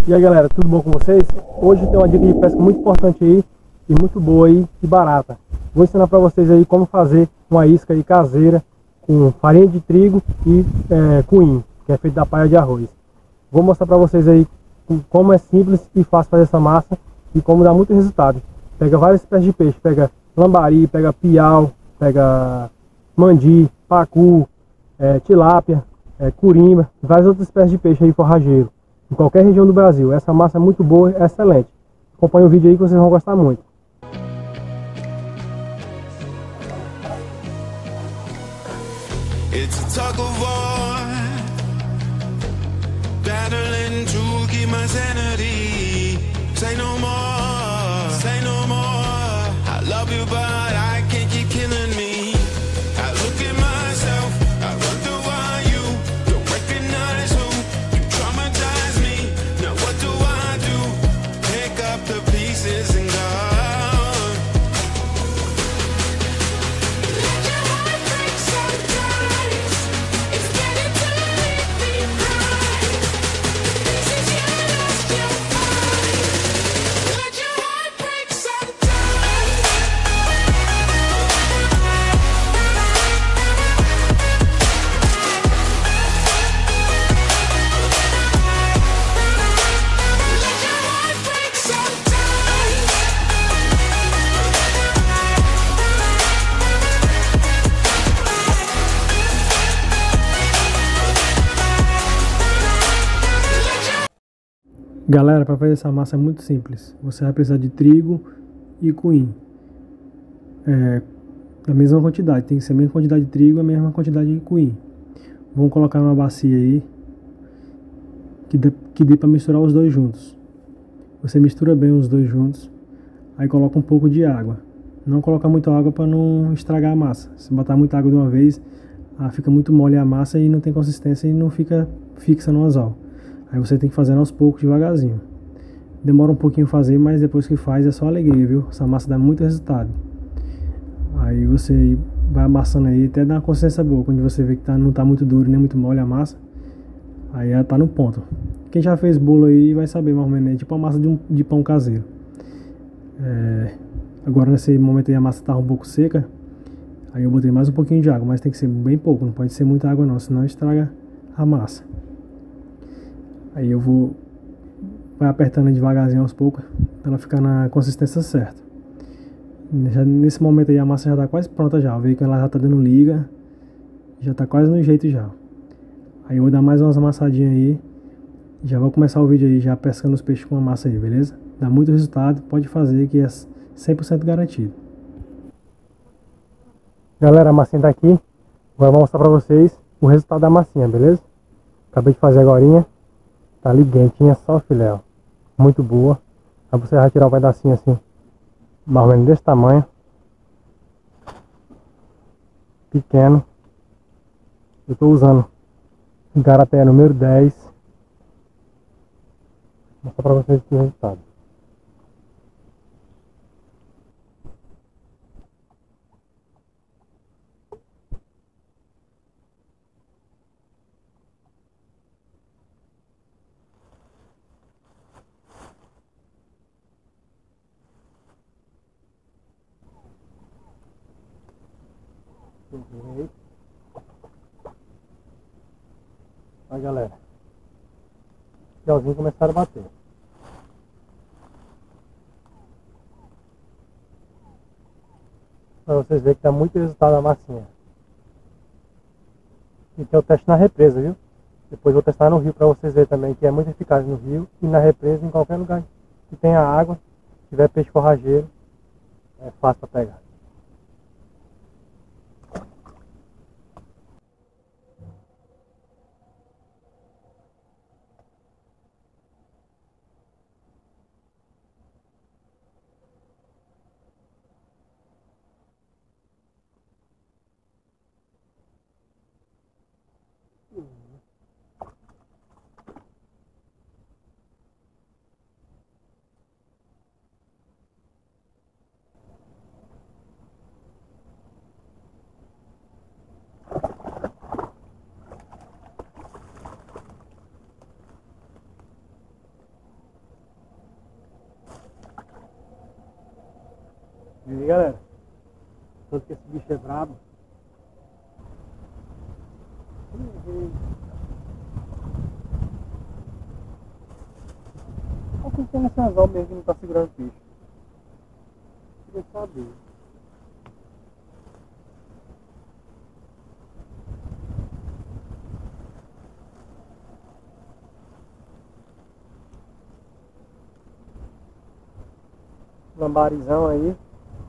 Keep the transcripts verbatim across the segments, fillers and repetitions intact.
E aí galera, tudo bom com vocês? Hoje tem uma dica de pesca muito importante aí e muito boa aí e barata. Vou ensinar para vocês aí como fazer uma isca aí caseira com farinha de trigo e é, coinho, que é feito da palha de arroz. Vou mostrar para vocês aí como é simples e fácil fazer essa massa e como dá muito resultado. Pega várias espécies de peixe, pega lambari, pega piau, pega mandi, pacu, é, tilápia, é, curimba e várias outras espécies de peixe aí forrageiro. Em qualquer região do Brasil. Essa massa é muito boa, é excelente. Acompanhe o vídeo aí que vocês vão gostar muito. It's a tug of war, battling to keep my sanity. Say no more, say no more. I love you but I can't keep killing me. I look at myself, I wonder why you don't recognize who you traumatize me. Now what do I do? Pick up the pieces and go. Galera, para fazer essa massa é muito simples. Você vai precisar de trigo e coinho. É, da mesma quantidade, tem que ser a mesma quantidade de trigo e a mesma quantidade de coinho. Vamos colocar numa bacia aí que dê, que dê para misturar os dois juntos. Você mistura bem os dois juntos, aí coloca um pouco de água. Não coloca muita água para não estragar a massa. Se botar muita água de uma vez, ah, fica muito mole a massa e não tem consistência e não fica fixa no anzol. Aí você tem que fazer aos poucos, devagarzinho. Demora um pouquinho fazer, mas depois que faz é só alegria, viu? Essa massa dá muito resultado. Aí você vai amassando aí até dar uma consistência boa. Quando você vê que tá, não tá muito duro nem muito mole a massa, aí ela tá no ponto. Quem já fez bolo aí vai saber mais ou menos, é tipo a massa de, um, de pão caseiro. É, agora nesse momento aí a massa tá um pouco seca, aí eu botei mais um pouquinho de água, mas tem que ser bem pouco, não pode ser muita água não, senão estraga a massa. Aí eu vou vai apertando devagarzinho aos poucos para ela ficar na consistência certa. Já, nesse momento aí a massa já tá quase pronta já. Vê que ela já tá dando liga, já tá quase no jeito já. Aí eu vou dar mais umas amassadinhas aí. Já vou começar o vídeo aí já pescando os peixes com a massa aí, beleza? Dá muito resultado, pode fazer que é cem por cento garantido. Galera, a massinha tá aqui. Agora eu vou mostrar pra vocês o resultado da massinha, beleza? Acabei de fazer agorinha. Tá liguentinha, só filé, ó. Muito boa. Aí você vai tirar um pedacinho assim, mais ou menos desse tamanho. Pequeno. Eu tô usando Garaté número dez. Vou mostrar pra vocês aqui o resultado. Uhum. Olha galera, os gelzinhos começaram a bater. Pra vocês verem que dá muito resultado a massinha. E tem o teste na represa, viu? Depois vou testar no rio pra vocês verem também que é muito eficaz no rio e na represa, em qualquer lugar que tenha água, tiver peixe forrageiro, é fácil pra pegar. E aí, galera? Tanto que esse bicho é brabo. Olha quem tem esse anzol mesmo que não tá segurando o peixe. Queria saber. Lambarizão aí.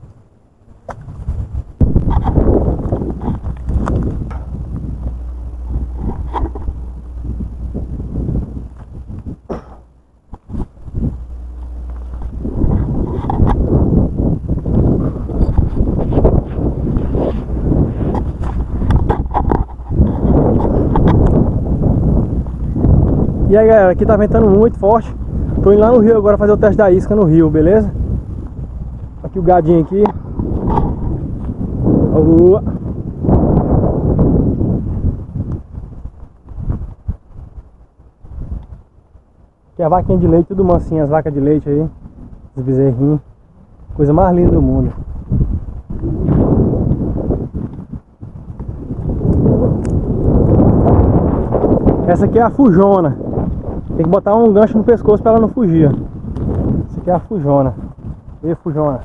E aí, galera, aqui tá ventando muito forte. Tô indo lá no rio agora fazer o teste da isca no rio, beleza? Aqui o gadinho aqui. Boa. Aqui é a vaquinha de leite, tudo mansinho, as vacas de leite aí. Os bezerrinhos. Coisa mais linda do mundo. Essa aqui é a fujona. Tem que botar um gancho no pescoço para ela não fugir. Essa aqui é a fujona. E fujona.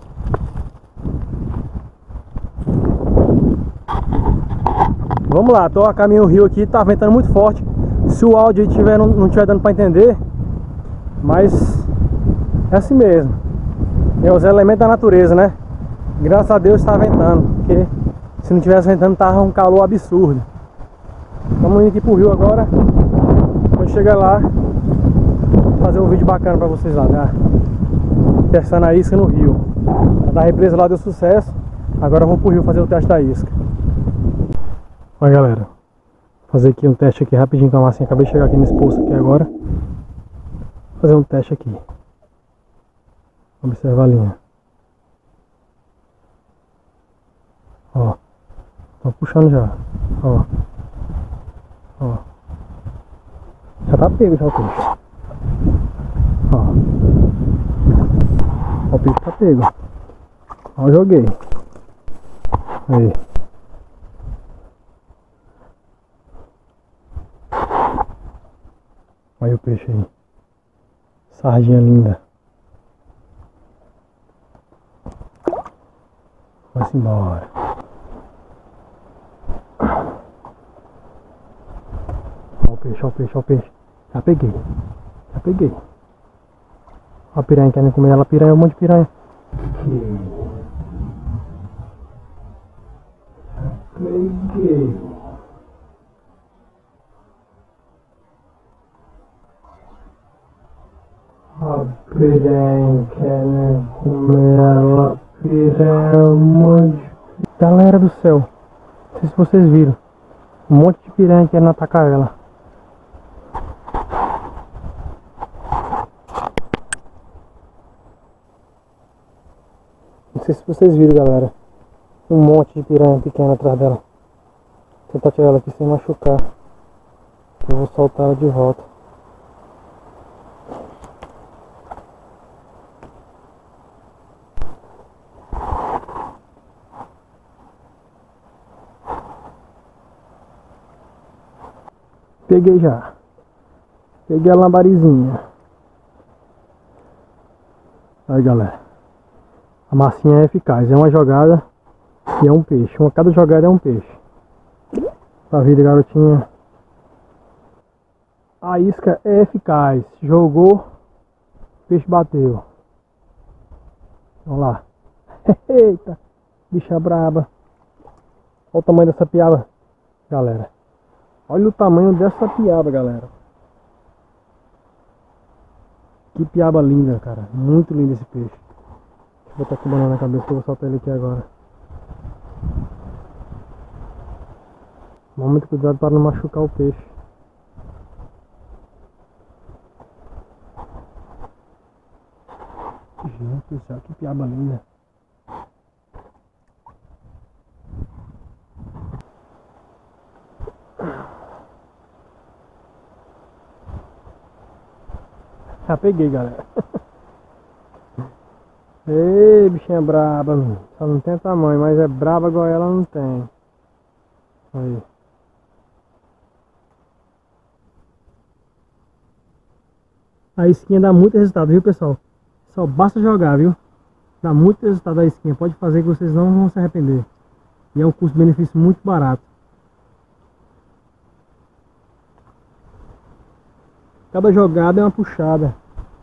Vamos lá, tô a caminho do rio aqui, tá ventando muito forte. Se o áudio tiver, não, não tiver dando para entender, mas é assim mesmo. É os elementos da natureza, né? Graças a Deus está ventando, porque se não tivesse ventando tava um calor absurdo. Vamos indo aqui pro rio agora. Quando chegar lá, vou fazer um vídeo bacana pra vocês lá, né? Testando a isca no rio. A da represa lá deu sucesso. Agora eu vou pro rio fazer o teste da isca. Olha, galera, vou fazer aqui um teste aqui rapidinho com a massinha. Acabei de chegar aqui nesse poço aqui agora. Vou fazer um teste aqui. Observa a linha. Ó, tô puxando já. Ó. Ó. Já tá pego já o peixe. Ó. Ó, o peixe tá pego. Ó, eu joguei. Aí. Olha o peixe aí. Sardinha linda. Vai-se embora. Olha o peixe, olha o peixe, olha o peixe. Já peguei. Já peguei. Olha a piranha querendo comer ela. Piranha, um monte de piranha. Peguei. A piranha querendo comer ela. Piranha, um monte de... Galera do céu, não sei se vocês viram. Um monte de piranha querendo atacar ela. Não sei se vocês viram, galera. Um monte de piranha pequena atrás dela. Vou tentar tirar ela aqui sem machucar. Eu vou soltar ela de volta. Peguei já. Peguei a lambarizinha. Aí, galera. A massinha é eficaz. É uma jogada e é um peixe. Uma cada jogada é um peixe. Tá vendo, garotinha? A isca é eficaz. Jogou, o peixe bateu. Vamos lá. Eita, bicha braba. Olha o tamanho dessa piaba, galera. Olha o tamanho dessa piaba, galera. Que piaba linda, cara. Muito lindo esse peixe. Deixa eu botar aqui banana na cabeça que eu vou soltar ele aqui agora. Muito cuidado para não machucar o peixe. Gente do céu, que piaba linda. Já peguei, galera. Ei, bichinha braba, meu. Só não tem tamanho, mas é braba igual ela não tem. Aí. A isquinha dá muito resultado, viu, pessoal? Só basta jogar, viu? Dá muito resultado a isquinha. Pode fazer que vocês não vão se arrepender. E é um custo-benefício muito barato. Cada jogada é uma puxada.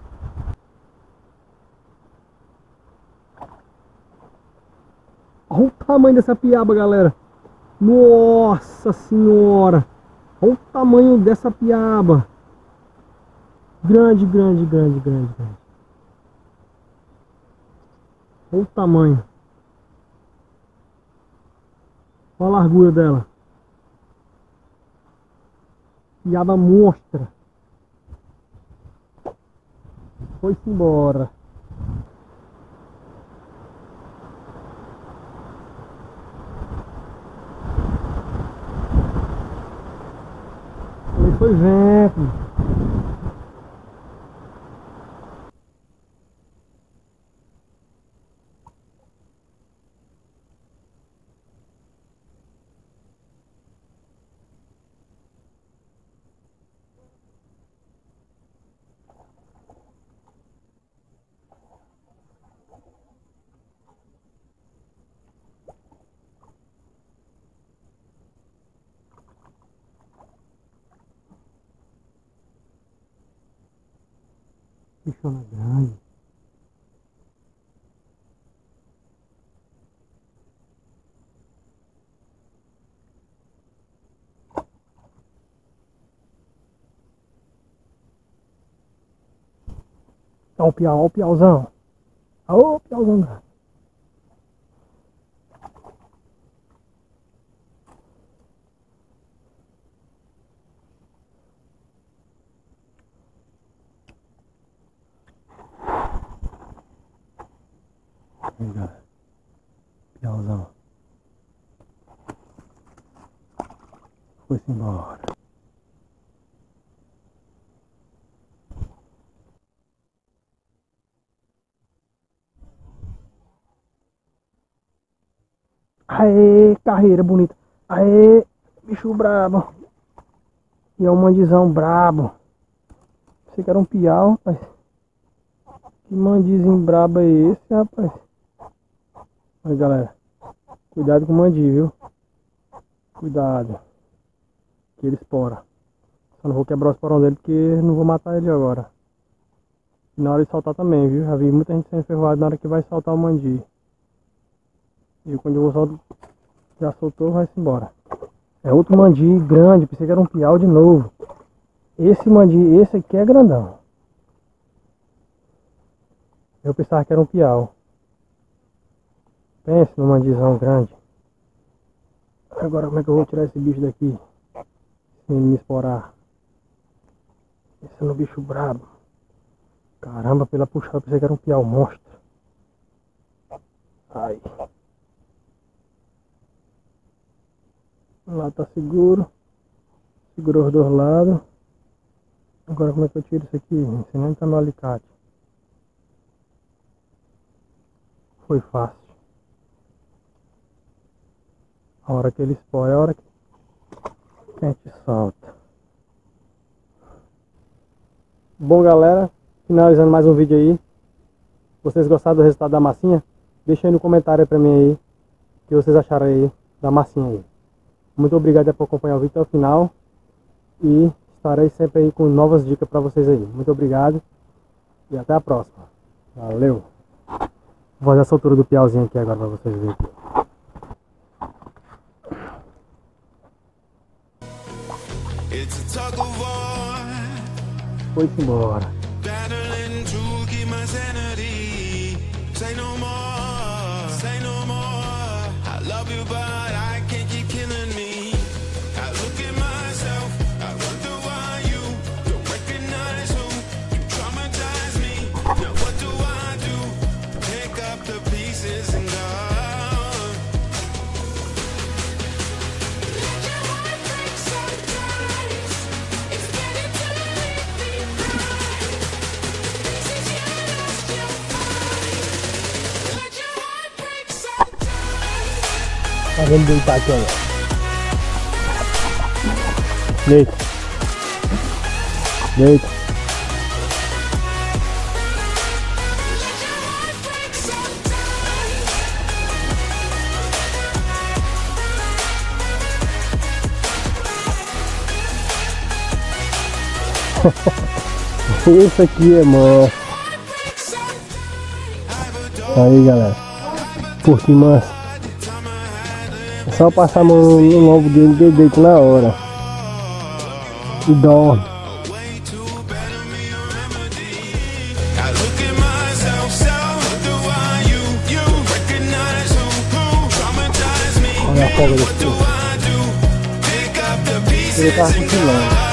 Olha o tamanho dessa piaba, galera. Nossa senhora. Olha o tamanho dessa piaba. Grande, grande, grande, grande, grande. Olha o tamanho. Olha a largura dela. Piaba monstra. Foi-se embora. Ele foi vento. Bichona grande. Olha o piau, olha o piauzão. Olha o piauzão grande. Aí, galera. Piauzão. Foi-se embora. Aê, carreira bonita. Aê, bicho brabo. E é um mandizão brabo. Pensei que era um piau, rapaz. Que mandizinho brabo é esse, rapaz? Aí, galera. Cuidado com o mandi, viu? Cuidado. Que ele espora. Só não vou quebrar o esporão dele porque não vou matar ele agora. E na hora de soltar também, viu? Já vi muita gente sendo enferrujada na hora que vai soltar o mandi. E quando eu vou soltar, já soltou, vai-se embora. É outro mandi grande, pensei que era um piau de novo. Esse mandi, esse aqui é grandão. Eu pensava que era um piau. Pense no mandizão grande. Agora como é que eu vou tirar esse bicho daqui sem ele me esporar? Esse é um bicho brabo. Caramba, pela puxada eu pensei que era um piau monstro. Ai. Lá tá seguro. Segurou os dois lados. Agora como é que eu tiro isso aqui? Você nem tá no alicate. Foi fácil. A hora que ele espora é a hora que a gente solta. Bom, galera, finalizando mais um vídeo aí. Vocês gostaram do resultado da massinha? Deixa aí no comentário aí pra mim aí o que vocês acharam aí da massinha aí. Muito obrigado por acompanhar o vídeo até o final. E estarei sempre aí com novas dicas pra vocês aí. Muito obrigado. E até a próxima. Valeu. Vou fazer a soltura do piauzinho aqui agora pra vocês verem. Foi-se embora. Battling to keep my sanity. Say no more, say no more. I love you, but I can't keep killing me. I look at myself, I wonder why you don't recognize who you traumatize me. Now what do I do? Pick up the pieces and go. Tá vendo deitar aqui, olha. Deita. Deita. Isso aqui é manso. Aí, galera. Curte manso. É só passar a mão no lombo dele que ele deita na hora. E dorme. Olha a folga desse povo. Ele tava cochilando.